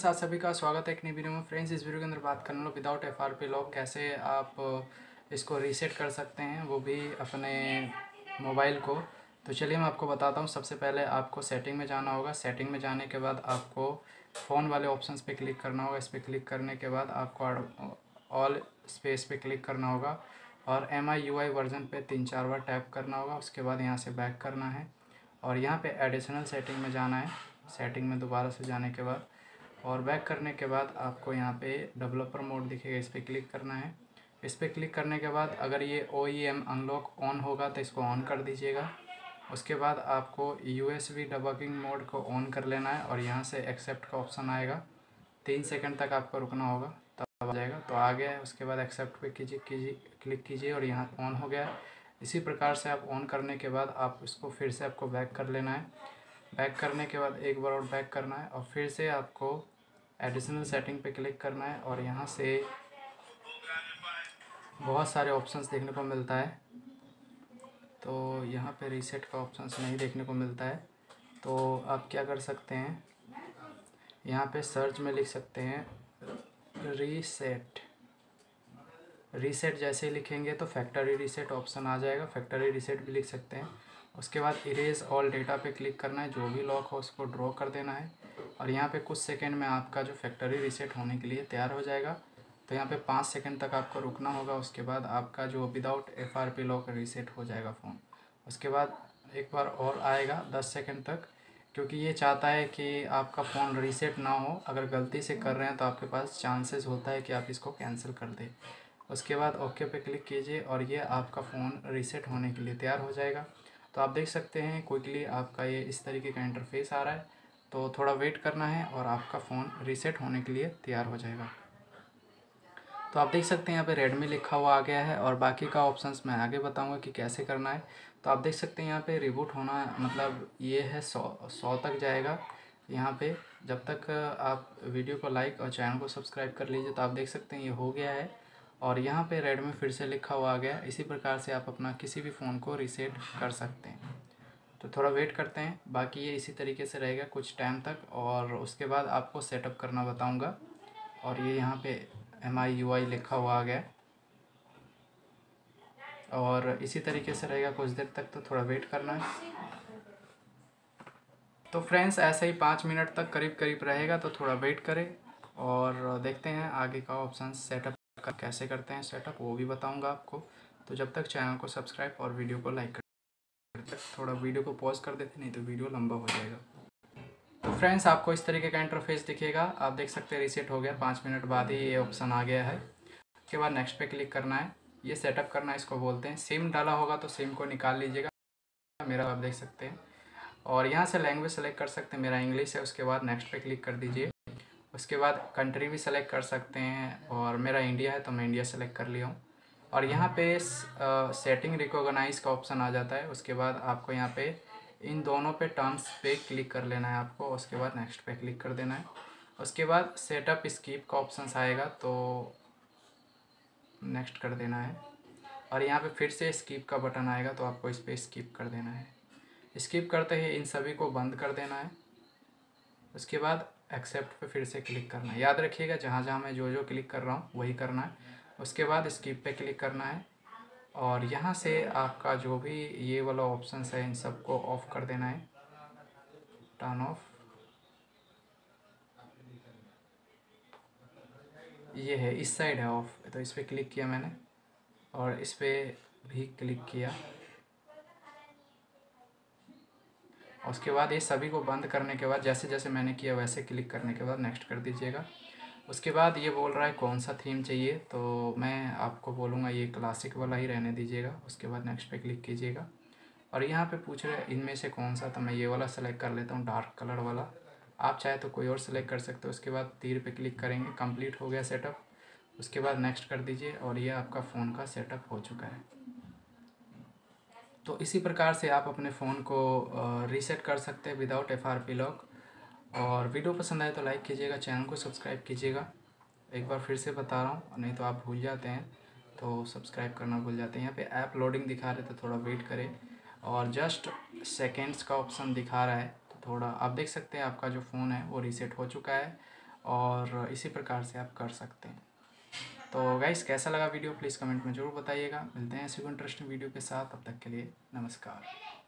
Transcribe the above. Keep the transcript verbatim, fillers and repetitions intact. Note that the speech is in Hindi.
फ्रेंड्स, आप सभी का स्वागत है एक नई वीडियो में। फ्रेंड्स, इस वीडियो के अंदर बात करने लो without F R P lock कैसे आप इसको रीसेट कर सकते हैं, वो भी अपने मोबाइल को। तो चलिए मैं आपको बताता हूँ। सबसे पहले आपको सेटिंग में जाना होगा। सेटिंग में जाने के बाद आपको फ़ोन वाले ऑप्शंस पे क्लिक करना होगा। इस पर क्लिक करने के बाद आपको ऑल स्पेस पे क्लिक करना होगा और M I U I version पे तीन चार बार टैप करना होगा। उसके बाद यहाँ से बैक करना है और यहाँ पे एडिशनल सेटिंग में जाना है। सेटिंग में दोबारा से जाने के बाद और बैक करने के बाद आपको यहाँ पे डेवलपर मोड दिखेगा, इस पर क्लिक करना है। इस पर क्लिक करने के बाद अगर ये O E M unlock on होगा तो इसको ऑन कर दीजिएगा। उसके बाद आपको U S B debugging mode को ऑन कर लेना है और यहाँ से एक्सेप्ट का ऑप्शन आएगा। तीन सेकंड तक आपको रुकना होगा, तब आ जाएगा। तो आ गया है। उसके बाद एक्सेप्ट पे कीजिए कीजिए क्लिक कीजिए और यहाँ ऑन हो गया। इसी प्रकार से आप ऑन करने के बाद आप इसको फिर से आपको बैक कर लेना है। बैक करने के बाद एक बार और बैक करना है और फिर से आपको एडिशनल सेटिंग पे क्लिक करना है और यहाँ से बहुत सारे ऑप्शंस देखने को मिलता है। तो यहाँ पे रीसेट का ऑप्शंस नहीं देखने को मिलता है। तो आप क्या कर सकते हैं, यहाँ पे सर्च में लिख सकते हैं रीसेट। रीसेट जैसे ही लिखेंगे तो फैक्ट्री रीसेट ऑप्शन आ जाएगा, फैक्ट्री रीसेट भी लिख सकते हैं। उसके बाद इरेज ऑल डेटा पे क्लिक करना है, जो भी लॉक हो उसको ड्रॉ कर देना है और यहाँ पे कुछ सेकंड में आपका जो फैक्ट्री रीसेट होने के लिए तैयार हो जाएगा। तो यहाँ पे पाँच सेकंड तक आपको रुकना होगा। उसके बाद आपका जो without F R P lock reset हो जाएगा फ़ोन। उसके बाद एक बार और आएगा दस सेकंड तक, क्योंकि ये चाहता है कि आपका फ़ोन रीसेट ना हो। अगर गलती से कर रहे हैं तो आपके पास चांसेस होता है कि आप इसको कैंसिल कर दें। उसके बाद ओके पे क्लिक कीजिए और ये आपका फ़ोन रीसेट होने के लिए तैयार हो जाएगा। तो आप देख सकते हैं क्विकली आपका ये इस तरीके का इंटरफेस आ रहा है। तो थोड़ा वेट करना है और आपका फ़ोन रीसेट होने के लिए तैयार हो जाएगा। तो आप देख सकते हैं यहाँ पे रेडमी लिखा हुआ आ गया है और बाकी का ऑप्शंस मैं आगे बताऊंगा कि कैसे करना है। तो आप देख सकते हैं यहाँ पे रिबूट होना मतलब ये है सौ सौ तक जाएगा यहाँ पे। जब तक आप वीडियो को लाइक और चैनल को सब्सक्राइब कर लीजिए। तो आप देख सकते हैं ये हो गया है और यहाँ पे रेडमी फिर से लिखा हुआ आ गया। इसी प्रकार से आप अपना किसी भी फ़ोन को रीसेट कर सकते हैं। तो थोड़ा वेट करते हैं, बाकी ये इसी तरीके से रहेगा कुछ टाइम तक और उसके बाद आपको सेटअप करना बताऊंगा। और ये यहाँ पे एम आई यू आई लिखा हुआ आ गया और इसी तरीके से रहेगा कुछ देर तक। तो थोड़ा वेट करना है। तो फ्रेंड्स, ऐसे ही पाँच मिनट तक करीब करीब रहेगा, तो थोड़ा वेट करें और देखते हैं आगे का ऑप्शन सेटअप का कैसे करते हैं। सेटअप वो भी बताऊंगा आपको। तो जब तक चैनल को सब्सक्राइब और वीडियो को लाइक कर, थोड़ा वीडियो को पॉज कर देते, नहीं तो वीडियो लंबा हो जाएगा। तो फ्रेंड्स, आपको इस तरीके का इंटरफेस दिखेगा। आप देख सकते हैं रीसेट हो गया, पाँच मिनट बाद ही ये ऑप्शन आ गया है। उसके बाद नेक्स्ट पे क्लिक करना है। ये सेटअप करना है, इसको बोलते हैं। सिम डाला होगा तो सिम को निकाल लीजिएगा, मेरा आप देख सकते हैं। और यहाँ से लैंग्वेज सेलेक्ट कर सकते हैं, मेरा इंग्लिश है। उसके बाद नेक्स्ट पे क्लिक कर दीजिए। उसके बाद कंट्री भी सेलेक्ट कर सकते हैं और मेरा इंडिया है तो मैं इंडिया सेलेक्ट कर लिया हूँ। और यहाँ पे सेटिंग रिकॉग्नाइज का ऑप्शन आ जाता है। उसके बाद आपको यहाँ पे इन दोनों पे टर्म्स पे क्लिक कर लेना है आपको। उसके बाद नेक्स्ट पे क्लिक कर देना है। उसके बाद सेटअप स्कीप का ऑप्शन आएगा तो नेक्स्ट कर देना है और यहाँ पे फिर से स्कीप का बटन आएगा तो आपको इस पर स्कीप कर देना है। स्किप करते ही इन सभी को बंद कर देना है। उसके बाद एक्सेप्ट पे फिर से क्लिक करना है। याद रखिएगा जहाँ जहाँ मैं जो जो क्लिक कर रहा हूँ वही करना है। उसके बाद स्किप पे क्लिक करना है और यहाँ से आपका जो भी ये वाला ऑप्शन है इन सबको ऑफ कर देना है, टर्न ऑफ। ये है इस साइड है ऑफ, तो इस पर क्लिक किया मैंने और इस पर भी क्लिक किया। उसके बाद ये सभी को बंद करने के बाद जैसे जैसे मैंने किया वैसे क्लिक करने के बाद नेक्स्ट कर दीजिएगा। उसके बाद ये बोल रहा है कौन सा थीम चाहिए, तो मैं आपको बोलूँगा ये क्लासिक वाला ही रहने दीजिएगा। उसके बाद नेक्स्ट पे क्लिक कीजिएगा और यहाँ पे पूछ रहे हैं इनमें से कौन सा, तो मैं ये वाला सेलेक्ट कर लेता हूँ, डार्क कलर वाला। आप चाहे तो कोई और सेलेक्ट कर सकते हो। उसके बाद तीर पे क्लिक करेंगे, कंप्लीट हो गया सेटअप। उसके बाद नेक्स्ट कर दीजिए और ये आपका फ़ोन का सेटअप हो चुका है। तो इसी प्रकार से आप अपने फ़ोन को रीसेट कर सकते हैं without F R P lock. और वीडियो पसंद आए तो लाइक कीजिएगा, चैनल को सब्सक्राइब कीजिएगा। एक बार फिर से बता रहा हूँ, नहीं तो आप भूल जाते हैं, तो सब्सक्राइब करना भूल जाते हैं। यहाँ पे ऐप लोडिंग दिखा रहे तो थोड़ा वेट करें और जस्ट सेकेंड्स का ऑप्शन दिखा रहा है तो थोड़ा आप देख सकते हैं आपका जो फ़ोन है वो रीसेट हो चुका है। और इसी प्रकार से आप कर सकते हैं। तो गाइस कैसा लगा वीडियो प्लीज़ कमेंट में ज़रूर बताइएगा। मिलते हैं ऐसे कोई इंटरेस्टिंग वीडियो के साथ, तब तक के लिए नमस्कार।